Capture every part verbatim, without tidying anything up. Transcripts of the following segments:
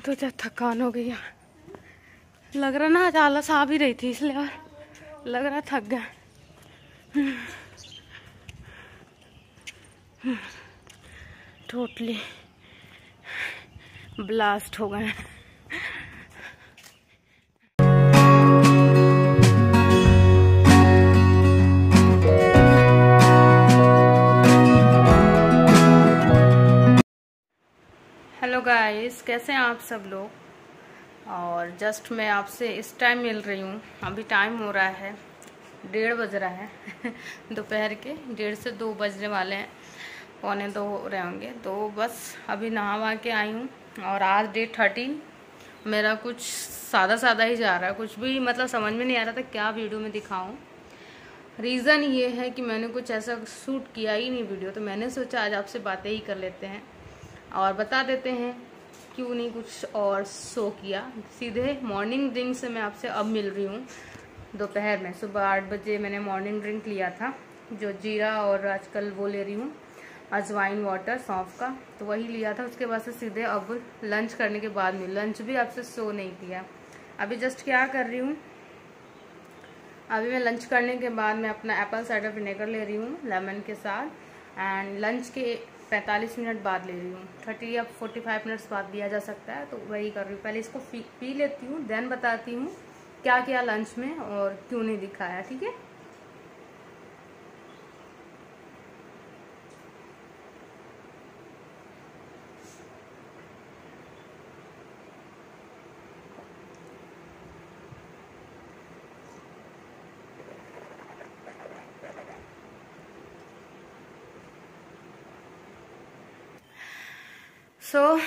तो क्या थकान हो गई है, लग रहा ना आज आलस आ भी रही थी इसलिए, और लग रहा थक गया। टोटली ब्लास्ट हो गए। हेलो गाइस, कैसे हैं आप सब लोग। और जस्ट मैं आपसे इस टाइम मिल रही हूँ। अभी टाइम हो रहा है डेढ़ बज रहा है दोपहर के डेढ़ से दो बजने वाले हैं, पौने दो हो रहे होंगे। तो बस अभी नहा वहा के आई हूँ। और आज डे थर्टीन मेरा कुछ सादा सादा ही जा रहा है, कुछ भी मतलब समझ में नहीं आ रहा था क्या वीडियो में दिखाऊँ। रीज़न ये है कि मैंने कुछ ऐसा शूट किया ही नहीं वीडियो, तो मैंने सोचा आज आपसे बातें ही कर लेते हैं और बता देते हैं क्यों नहीं कुछ और शो किया। सीधे मॉर्निंग ड्रिंक से मैं आपसे अब मिल रही हूँ। दोपहर में सुबह आठ बजे मैंने मॉर्निंग ड्रिंक लिया था, जो जीरा और आजकल वो ले रही हूँ अजवाइन वाटर सौंफ का, तो वही लिया था। उसके बाद से सीधे अब लंच करने के बाद में, लंच भी आपसे शो नहीं किया। अभी जस्ट क्या कर रही हूँ, अभी मैं लंच करने के बाद मैं अपना एप्पल साइडर विनेगर ले रही हूँ लेमन के साथ, एंड लंच के पैंतालीस मिनट बाद ले रही हूँ। थर्टी या फोर्टी फाइव मिनट्स बाद दिया जा सकता है, तो वही कर रही हूँ। पहले इसको पी लेती हूँ, देन बताती हूँ क्या क्या लंच में और क्यों नहीं दिखाया, ठीक है। सो so,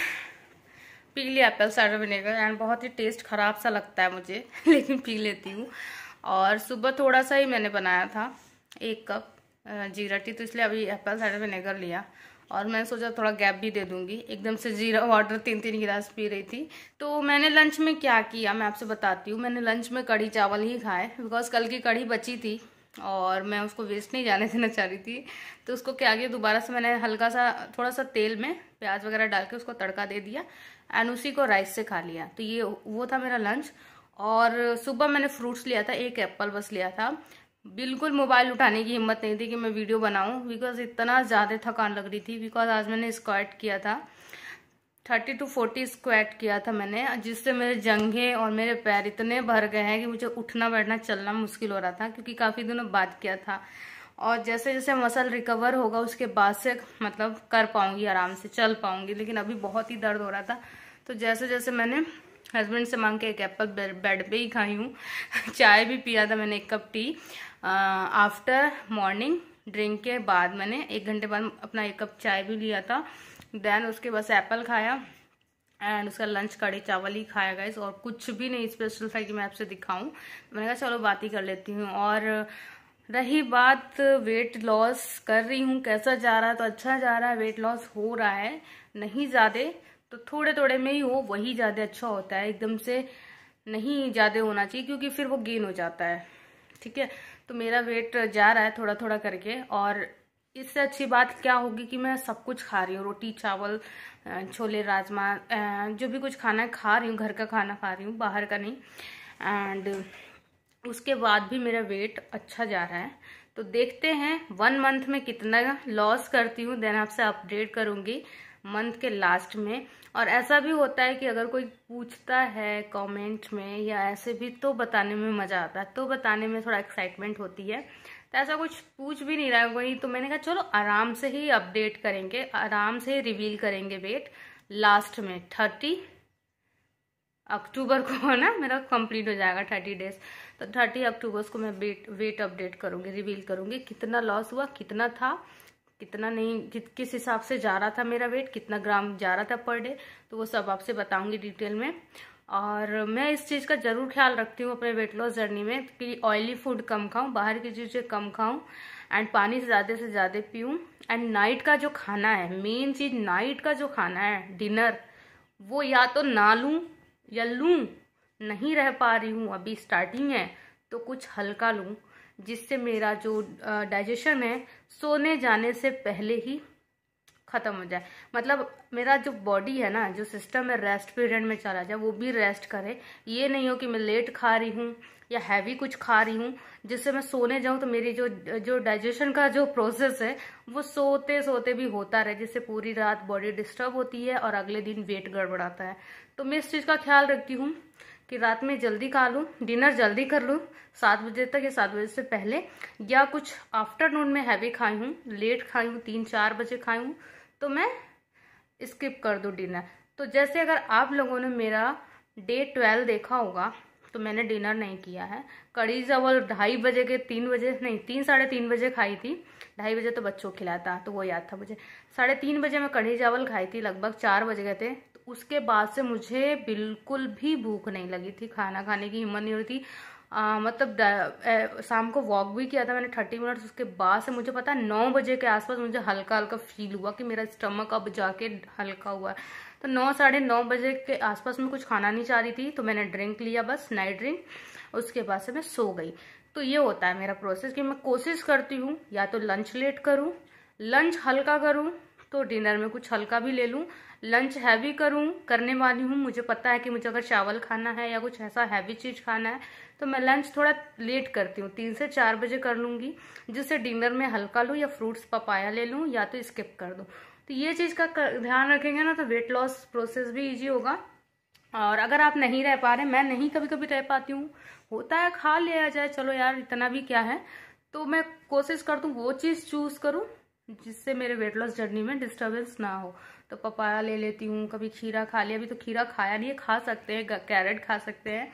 पी लिया एप्पल साइडर विनेगर, एंड बहुत ही टेस्ट ख़राब सा लगता है मुझे लेकिन पी लेती हूँ। और सुबह थोड़ा सा ही मैंने बनाया था, एक कप जीरा टी, तो इसलिए अभी एप्पल साइडर विनेगर लिया। और मैंने सोचा थोड़ा गैप भी दे दूंगी, एकदम से जीरा वाटर तीन तीन गिलास पी रही थी। तो मैंने लंच में क्या किया मैं आपसे बताती हूँ। मैंने लंच में कढ़ी चावल ही खाए, बिकॉज कल की कढ़ी बची थी और मैं उसको वेस्ट नहीं जाने देना चाह रही थी। तो उसको क्या किया, दोबारा से मैंने हल्का सा थोड़ा सा तेल में प्याज वगैरह डाल के उसको तड़का दे दिया, एंड उसी को राइस से खा लिया। तो ये वो था मेरा लंच। और सुबह मैंने फ्रूट्स लिया था, एक एप्पल बस लिया था। बिल्कुल मोबाइल उठाने की हिम्मत नहीं थी कि मैं वीडियो बनाऊं, बिकॉज इतना ज़्यादा थकान लग रही थी। बिकॉज आज मैंने स्क्वाट किया था, थर्टी टू फोर्टी स्क्वाट किया था मैंने, जिससे मेरे जंघे और मेरे पैर इतने भर गए हैं कि मुझे उठना बैठना चलना मुश्किल हो रहा था, क्योंकि काफ़ी दिनों बाद किया था। और जैसे जैसे मसल रिकवर होगा उसके बाद से मतलब कर पाऊंगी, आराम से चल पाऊंगी, लेकिन अभी बहुत ही दर्द हो रहा था। तो जैसे जैसे मैंने हस्बैंड से मांग के एक एप्पल बेड पे ही खाई हूँ चाय भी पिया था मैंने, एक cup tea after morning drink के बाद मैंने एक घंटे बाद अपना एक कप चाय भी लिया था। देन उसके बस एप्पल खाया, एंड उसका लंच कढ़ी चावल ही खाया गाइस, और कुछ भी नहीं स्पेशल था कि मैं आपसे दिखाऊं। मैंने कहा चलो बात ही कर लेती हूँ। और रही बात वेट लॉस कर रही हूँ, कैसा जा रहा है, तो अच्छा जा रहा है, वेट लॉस हो रहा है, नहीं ज़्यादा तो थोड़े थोड़े में ही हो, वही ज़्यादा अच्छा होता है। एकदम से नहीं ज़्यादा होना चाहिए, क्योंकि फिर वो गेन हो जाता है, ठीक है। तो मेरा वेट जा रहा है थोड़ा थोड़ा करके। और इससे अच्छी बात क्या होगी कि मैं सब कुछ खा रही हूँ, रोटी चावल छोले राजमा जो भी कुछ खाना है खा रही हूँ, घर का खाना खा रही हूँ, बाहर का नहीं। एंड उसके बाद भी मेरा वेट अच्छा जा रहा है। तो देखते हैं वन मंथ में कितना लॉस करती हूँ, देन आपसे अपडेट करूँगी मंथ के लास्ट में। और ऐसा भी होता है कि अगर कोई पूछता है कमेंट में या ऐसे भी, तो बताने में मजा आता है, तो बताने में थोड़ा एक्साइटमेंट होती है। तो ऐसा कुछ पूछ भी नहीं रहा है वही, तो मैंने कहा चलो आराम से ही अपडेट करेंगे, आराम से ही रिवील करेंगे वेट लास्ट में। थर्टी अक्टूबर को ना मेरा कंप्लीट हो जाएगा थर्टी डेज, तो थर्टी अक्टूबर को मैं वेट वेट अपडेट करूंगी, रिवील करूंगी कितना लॉस हुआ, कितना था, कितना नहीं, कि, किस हिसाब से जा रहा था मेरा वेट, कितना ग्राम जा रहा था पर डे, तो वो सब आपसे बताऊंगी डिटेल में। और मैं इस चीज़ का जरूर ख्याल रखती हूँ अपने वेट लॉस जर्नी में कि ऑयली फूड कम खाऊं, बाहर की चीज़ें कम खाऊं, एंड पानी ज़्यादा से ज़्यादा पीऊँ। एंड नाइट का जो खाना है, मेन चीज़ नाइट का जो खाना है डिनर, वो या तो ना लूँ या लूँ, नहीं रह पा रही हूँ, अभी स्टार्टिंग है, तो कुछ हल्का लूँ, जिससे मेरा जो डाइजेशन है सोने जाने से पहले ही खत्म हो जाए, मतलब मेरा जो बॉडी है ना, जो सिस्टम है रेस्ट पीरियड में चला जाए, वो भी रेस्ट करे। ये नहीं हो कि मैं लेट खा रही हूँ या हैवी कुछ खा रही हूँ जिससे मैं सोने जाऊं तो मेरी जो जो डाइजेशन का जो प्रोसेस है वो सोते सोते भी होता रहे, जिससे पूरी रात बॉडी डिस्टर्ब होती है और अगले दिन वेट गड़बड़ाता है। तो मैं इस चीज का ख्याल रखती हूँ कि रात में जल्दी खा लूँ, डिनर जल्दी कर लूँ सात बजे तक या सात बजे से पहले, या कुछ आफ्टरनून में हैवी खाई हूँ, लेट खाई हूँ, तीन चार बजे खाई हूँ तो मैं स्किप कर दूँ डिनर। तो जैसे अगर आप लोगों ने मेरा डे ट्वेल्व देखा होगा तो मैंने डिनर नहीं किया है। कढ़ी चावल ढाई बजे के तीन बजे नहीं तीन साढ़े तीन बजे खाई थी, ढाई बजे तो बच्चों को खिलाता तो वो याद था मुझे। साढ़े तीन बजे मैं कढ़ी चावल खाई थी, लगभग चार बज गए थे। तो उसके बाद से मुझे बिल्कुल भी भूख नहीं लगी थी, खाना खाने की हिम्मत नहीं हो रही थी। आ, मतलब ए, शाम को वॉक भी किया था मैंने थर्टी मिनट्स। उसके बाद से मुझे पता है नौ बजे के आसपास मुझे हल्का हल्का फील हुआ कि मेरा स्टमक अब जाके हल्का हुआ है। तो नौ साढ़े नौ बजे के आसपास में कुछ खाना नहीं चाह रही थी तो मैंने ड्रिंक लिया, बस नाइट ड्रिंक। उसके बाद से मैं सो गई। तो ये होता है मेरा प्रोसेस कि मैं कोशिश करती हूँ या तो लंच लेट करूँ, लंच हल्का करूँ तो डिनर में कुछ हल्का भी ले लूँ, लंच हैवी करूँ करने वाली हूँ। मुझे पता है कि मुझे अगर चावल खाना है या कुछ ऐसा हैवी चीज खाना है तो मैं लंच थोड़ा लेट करती हूँ, तीन से चार बजे कर लूंगी, जिससे डिनर में हल्का लूँ या फ्रूट्स पपाया ले लूँ या तो स्किप कर दूँ। तो ये चीज का ध्यान रखेंगे ना तो वेट लॉस प्रोसेस भी इजी होगा। और अगर आप नहीं रह पा रहे, मैं नहीं कभी कभी रह पाती हूँ, होता है खा लिया जाए, चलो यार इतना भी क्या है, तो मैं कोशिश करती हूँ वो चीज चूज करूँ जिससे मेरे वेट लॉस जर्नी में डिस्टर्बेंस ना हो। तो पपाया ले लेती हूँ, कभी खीरा खा लिया, अभी तो खीरा खाया नहीं है, खा सकते हैं, कैरेट खा सकते हैं।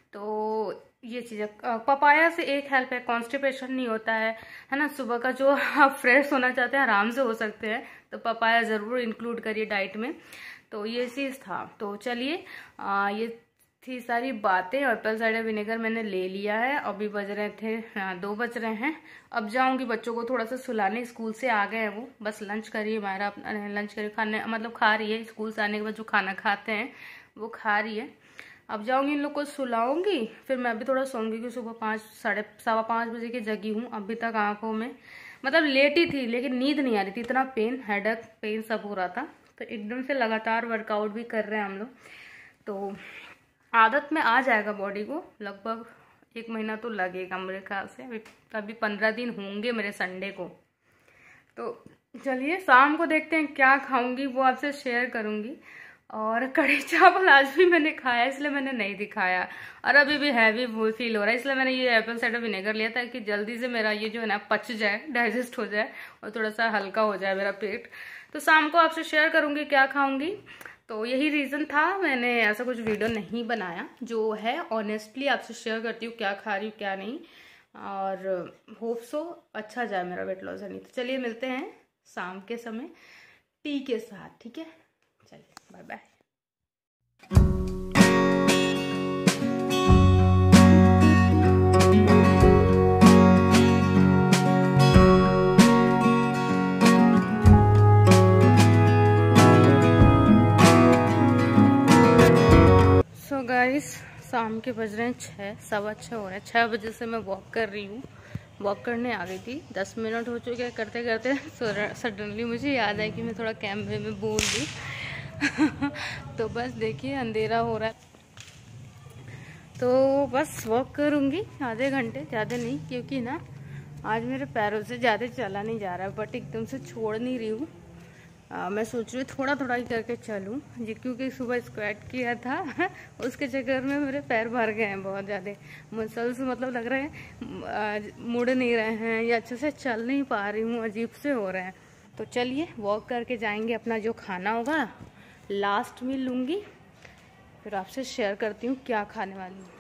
तो ये चीज़ें, पपाया से एक हेल्प है, कॉन्स्टिपेशन नहीं होता है, है ना। सुबह का जो आप फ्रेश होना चाहते हैं आराम से हो सकते हैं, तो पपाया ज़रूर इंक्लूड करिए डाइट में। तो ये चीज़ था। तो चलिए ये थी सारी बातें। एप्पल साइडर विनेगर मैंने ले लिया है, अभी बज रहे थे आ, दो बज रहे हैं। अब जाऊंगी बच्चों को थोड़ा सा सुलाने, स्कूल से आ गए हैं वो, बस लंच करिए हमारा, लंच करिए खाने मतलब खा रही है, स्कूल से आने के बाद जो खाना खाते हैं वो खा रही है। अब जाऊंगी इन लोग को सुलाऊंगी, फिर मैं भी थोड़ा सोऊंगी कि सुबह पाँच साढ़े सवा पाँच बजे की जगी हूँ अभी तक। आंखों में मतलब लेट ही थी लेकिन नींद नहीं आ रही थी, इतना पेन, हेडेक पेन सब हो रहा था। तो एकदम से लगातार वर्कआउट भी कर रहे हैं हम लोग, तो आदत में आ जाएगा बॉडी को, लगभग एक महीना तो लगेगा मेरे ख्याल से। अभी अभी पंद्रह दिन होंगे मेरे संडे को। तो चलिए शाम को देखते हैं क्या खाऊंगी, वो आपसे शेयर करूंगी। और कढ़ी चावल आज भी मैंने खाया, इसलिए मैंने नहीं दिखाया, और अभी भी हैवी फील हो रहा है, इसलिए मैंने ये एप्पल साइडर विनेगर लिया था कि जल्दी से मेरा ये जो है ना पच जाए, डाइजेस्ट हो जाए और थोड़ा सा हल्का हो जाए मेरा पेट। तो शाम को आपसे शेयर करूंगी क्या खाऊंगी। तो यही रीज़न था, मैंने ऐसा कुछ वीडियो नहीं बनाया, जो है ऑनेस्टली आपसे शेयर करती हूँ क्या खा रही हूँ क्या नहीं, और होप सो अच्छा जाए मेरा वेट लॉस जर्नी। तो चलिए मिलते हैं शाम के समय टी के साथ, ठीक है। चलिए बाय बाय। सो गाइस शाम के बज रहे हैं छः, सवा छः हो रहे हैं। छः बजे से मैं वॉक कर रही हूँ, वॉक करने आ गई थी, दस मिनट हो चुके हैं करते करते। सडनली मुझे याद है कि मैं थोड़ा कैमरे में बोल दी तो बस देखिए अंधेरा हो रहा है, तो बस वॉक करूँगी आधे घंटे, ज़्यादा नहीं, क्योंकि ना आज मेरे पैरों से ज़्यादा चला नहीं जा रहा है, बट एकदम से छोड़ नहीं रही हूँ। मैं सोच रही हूँ थोड़ा थोड़ा ही करके चलूँ जी, क्योंकि सुबह स्क्वाट किया था उसके चक्कर में मेरे पैर भर गए हैं बहुत ज़्यादा, मसल्स मतलब लग रहे हैं मुड़ नहीं रहे हैं या अच्छे से चल नहीं पा रही हूँ, अजीब से हो रहे हैं। तो चलिए वॉक करके जाएंगे, अपना जो खाना होगा लास्ट में लूँगी, फिर आपसे शेयर करती हूँ क्या खाने वाली हूँ।